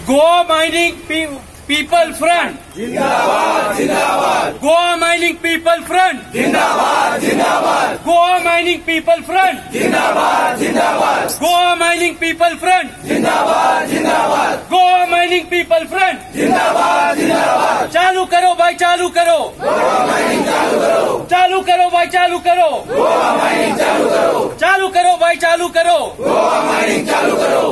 Goa mining people front जिंदाबाद जिंदाबाद। Goa mining people front जिंदाबाद जिंदाबाद। गोवा माइनिंग पीपल फ्रंट जिंदाबाद जिंदाबाद। गोवा माइनिंग पीपल फ्रंट जिंदाबाद जिंदाबाद। गोवा माइनिंग पीपल फ्रंट जिंदाबाद जिंदाबाद। चालू करो भाई, चालू करो, गोवा माइनिंग चालू करो। चालू करो भाई, चालू करो, गोवा माइनिंग चालू करो। चालू करो भाई, चालू करो। गोवा माइनिंग चालू करो।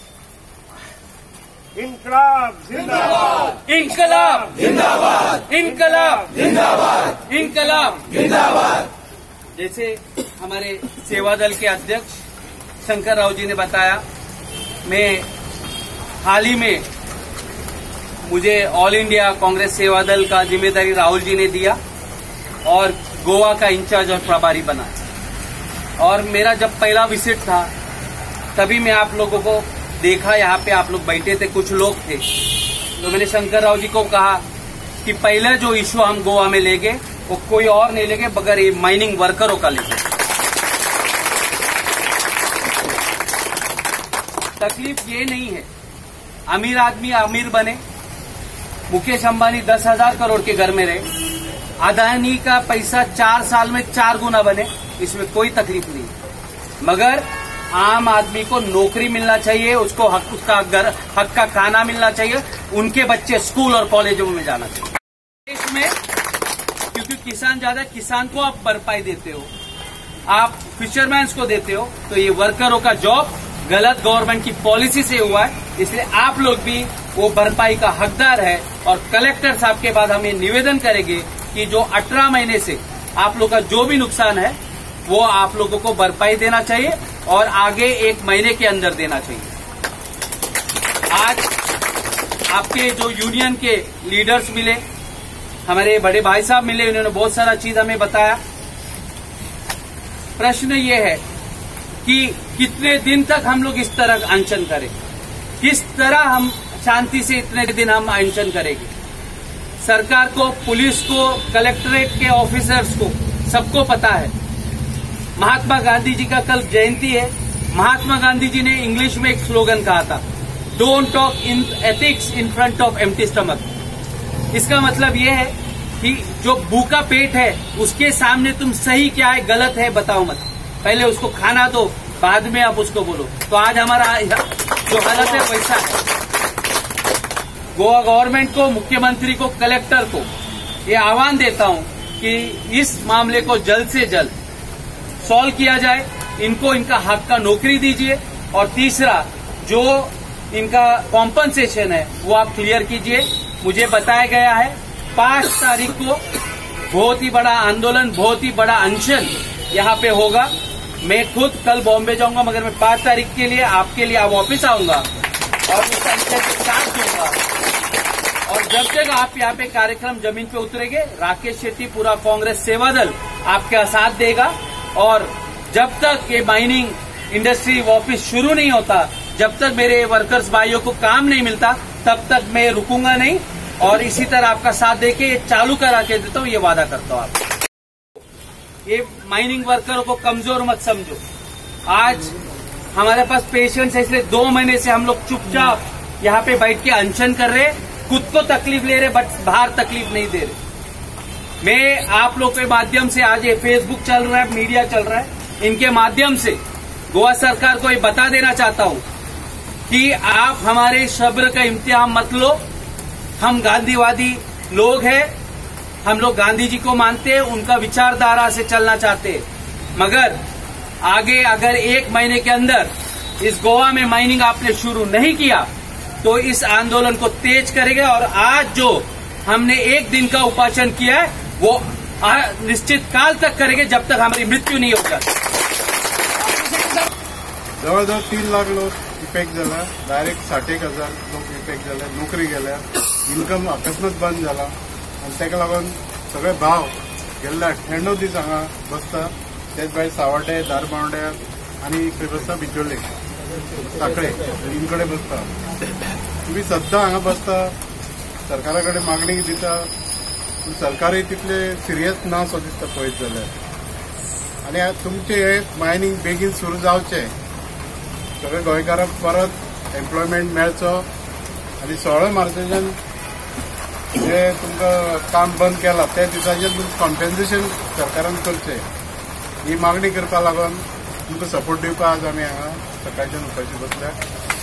इनकलाब जिंदाबाद। इनकलाब जिंदाबाद। इनकलाब जिंदाबाद। इनकलाब जिंदाबाद। जैसे हमारे सेवा दल के अध्यक्ष शंकर राव जी ने बताया, मैं हाल ही में मुझे ऑल इंडिया कांग्रेस सेवा दल का जिम्मेदारी राहुल जी ने दिया और गोवा का इंचार्ज और प्रभारी बना। और मेरा जब पहला विजिट था तभी मैं आप लोगों को देखा, यहाँ पे आप लोग बैठे थे, कुछ लोग थे, तो मैंने शंकर राव जी को कहा कि पहला जो इश्यू हम गोवा में लेंगे वो कोई और नहीं लेंगे बगैर ये माइनिंग वर्करों का लेंगे। तकलीफ ये नहीं है, अमीर आदमी अमीर बने, मुकेश अंबानी 10,000 करोड़ के घर में रहे, अदानी का पैसा 4 साल में 4 गुना बने, इसमें कोई तकलीफ नहीं, मगर आम आदमी को नौकरी मिलना चाहिए, उसको हक, उसका हक का खाना मिलना चाहिए, उनके बच्चे स्कूल और कॉलेजों में जाना चाहिए। देश में क्योंकि किसान ज्यादा, किसान को आप भरपाई देते हो, आप फिशरमैन्स को देते हो, तो ये वर्करों का जॉब गलत गवर्नमेंट की पॉलिसी से हुआ है, इसलिए आप लोग भी वो भरपाई का हकदार है। और कलेक्टर साहब के बाद हम ये निवेदन करेंगे कि जो 18 महीने से आप लोग का जो भी नुकसान है वो आप लोगों को भरपाई देना चाहिए और आगे 1 महीने के अंदर देना चाहिए। आज आपके जो यूनियन के लीडर्स मिले, हमारे बड़े भाई साहब मिले, उन्होंने बहुत सारा चीज हमें बताया। प्रश्न ये है कि कितने दिन तक हम लोग इस तरह अनशन करें, किस तरह हम शांति से इतने दिन हम अनशन करेंगे। सरकार को, पुलिस को, कलेक्ट्रेट के ऑफिसर्स को सबको पता है महात्मा गांधी जी का कल जयंती है। महात्मा गांधी जी ने इंग्लिश में एक स्लोगन कहा था, don't talk in ethics in front of empty stomach. इसका मतलब ये है कि जो भूखा पेट है उसके सामने तुम सही क्या है गलत है बताओ मत, पहले उसको खाना दो, बाद में आप उसको बोलो। तो आज हमारा जो हालत है वैसा है। गोवा गवर्नमेंट को, मुख्यमंत्री को, कलेक्टर को ये आह्वान देता हूं कि इस मामले को जल्द से जल्द सॉल्व किया जाए, इनको इनका हक का नौकरी दीजिए, और तीसरा जो इनका कॉम्पनसेशन है वो आप क्लियर कीजिए। मुझे बताया गया है 5 तारीख को बहुत ही बड़ा आंदोलन, बहुत ही बड़ा अनशन यहाँ पे होगा। मैं खुद कल बॉम्बे जाऊंगा, मगर मैं 5 तारीख के लिए आपके लिए वापस आऊंगा और उस अनशन के साथ दूंगा। और जब तक आप यहाँ पे कार्यक्रम जमीन पे उतरेंगे, राकेश शेट्टी, पूरा कांग्रेस सेवा दल आपका साथ देगा। और जब तक ये माइनिंग इंडस्ट्री वापस शुरू नहीं होता, जब तक मेरे वर्कर्स भाइयों को काम नहीं मिलता, तब तक मैं रुकूंगा नहीं, और इसी तरह आपका साथ देके ये चालू करा के देता हूँ, ये वादा करता हूँ आपको। ये माइनिंग वर्करों को कमजोर मत समझो। आज हमारे पास पेशेंट्स है, इसलिए 2 महीने से हम लोग चुपचाप यहाँ पे बैठ के अनशन कर रहे, खुद को तकलीफ ले रहे, बट बाहर तकलीफ नहीं दे रहे। मैं आप लोग के माध्यम से, आज ये फेसबुक चल रहा है, मीडिया चल रहा है, इनके माध्यम से गोवा सरकार को ये बता देना चाहता हूं कि आप हमारे सब्र का इम्तिहान मत लो। हम गांधीवादी लोग हैं, हम लोग गांधी जी को मानते हैं, उनका विचारधारा से चलना चाहते हैं, मगर आगे अगर 1 महीने के अंदर इस गोवा में माइनिंग आपने शुरू नहीं किया तो इस आंदोलन को तेज करेंगे। और आज जो हमने 1 दिन का उपासन किया है वो निश्चित काल तक करेंगे, जब तक हमारी मृत्यू नहीं हो जाती। जवळजवळ 3 लाख लोक इफेक्ट झाला, डायरेक्ट 60,000 लोक इफेक्ट झाले, नोकरी गेल्या, इन्कम अकस्मात बंद झाला, आणि ताका लागून सगळे भाव गेल्ले 98 दीस हांगा बसता। तेच भायर सावड्डे, दारबांवड्या आनी खंय बसता बिचोले, साखळे हिंकडे बसता। तुम्ही सद्दां हांगा बसता, सरकारा कडेन मागणी दिता, पूण सरकारय तितले सिरियस ना सो दिसता पळयत जाल्यार। आनी तुमचे हे मायनिंग बेगीन सुरू जावचें, सगळे गोंयकारांक परत एम्प्लॉयमेंट मेळचो, आनी 16 मार्चाच्यान जे तुमकां काम बंद केलां त्या दिसाचेर तुमकां कॉम्पेन्सेशन सरकारान करचें ही मागणी करपा लागून तुमकां सपोर्ट दिवपाक आज आमी हांगा सकाळच्यान उपाशी बसल्या.